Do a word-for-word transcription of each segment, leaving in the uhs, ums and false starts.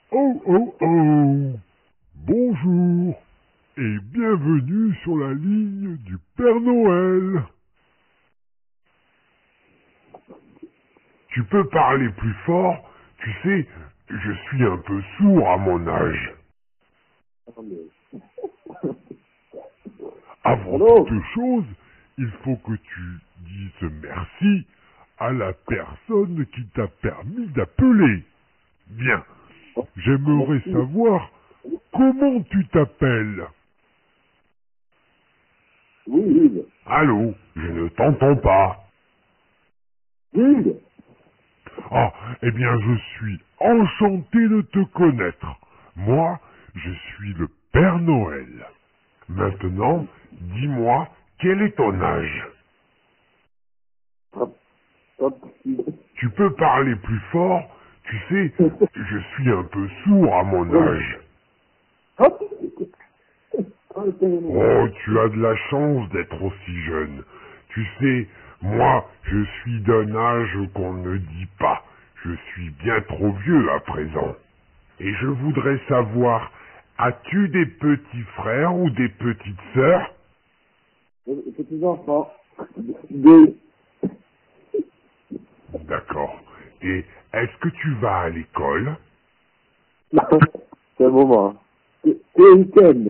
Oh oh oh! Bonjour et bienvenue sur la ligne du Père Noël. Tu peux parler plus fort? Tu sais, je suis un peu sourd à mon âge. Avant Allô? toute chose, il faut que tu dises merci à la personne qui t'a permis d'appeler. Bien, j'aimerais Merci. savoir comment tu t'appelles. Oui, Hugues. Allô, je ne t'entends pas. Hugues? Ah, eh bien, je suis enchanté de te connaître. Moi, je suis le Père Noël. Maintenant, dis-moi, quel est ton âge? Hop, hop. Tu peux parler plus fort? Tu sais, je suis un peu sourd à mon âge. Hop. Oh, tu as de la chance d'être aussi jeune. Tu sais, moi, je suis d'un âge qu'on ne dit pas. Je suis bien trop vieux à présent. Et je voudrais savoir, as-tu des petits frères ou des petites sœurs? Les petits enfants. Deux. D'accord. Et est-ce que tu vas à l'école? C'est un moment. C'est un week-end.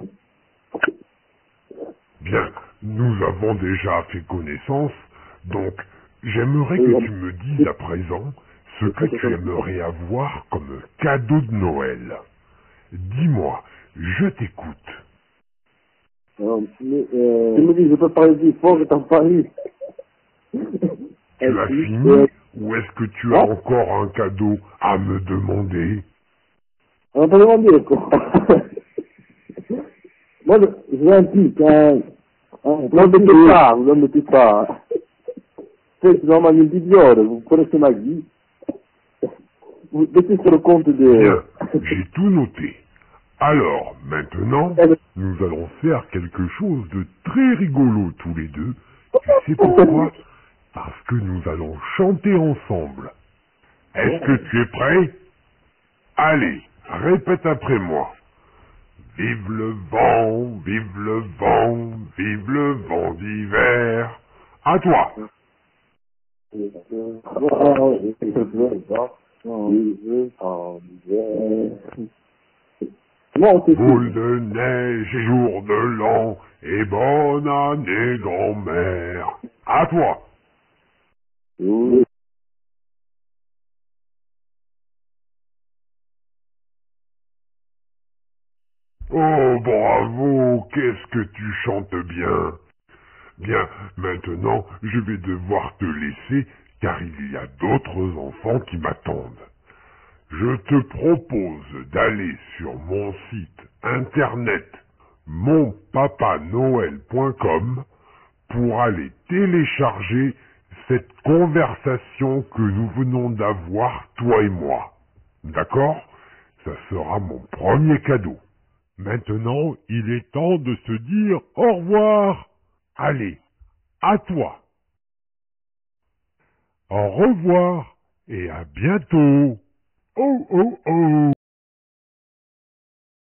Bien, nous avons déjà fait connaissance, donc j'aimerais que tu me dises à présent ce que tu aimerais avoir comme cadeau de Noël. Dis-moi, je t'écoute. Euh, mais, euh, tu me dis, je peux parler plus fort, je t'en parle. Tu as Ainsi, euh, fini ou est-ce que tu as ouais. encore un cadeau à me demander? On va pas demander, quoi. Moi, je je veux un pic, hein. Hein, non, mais t'es pas, non, mais t'es pas. C'est normalement une idiot, vous connaissez ma vie. Vous mettez sur le compte de... Bien, j'ai tout noté. Alors, maintenant, Eh ben, nous allons faire quelque chose de très rigolo tous les deux. Tu sais pourquoi? Parce que nous allons chanter ensemble. Est-ce que tu es prêt? Allez, répète après moi. Vive le vent, vive le vent, vive le vent d'hiver. À toi. Non, c'est Boule tout. de neige et jour de l'an, et bonne année grand-mère. À toi. Oui. Oh, bravo, qu'est-ce que tu chantes bien. Bien, maintenant, je vais devoir te laisser, car il y a d'autres enfants qui m'attendent. Je te propose d'aller sur mon site internet mon papa noël point com pour aller télécharger cette conversation que nous venons d'avoir, toi et moi. D'accord? Ça sera mon premier cadeau. Maintenant, il est temps de se dire au revoir. Allez, à toi. Au revoir et à bientôt. Oh oh oh.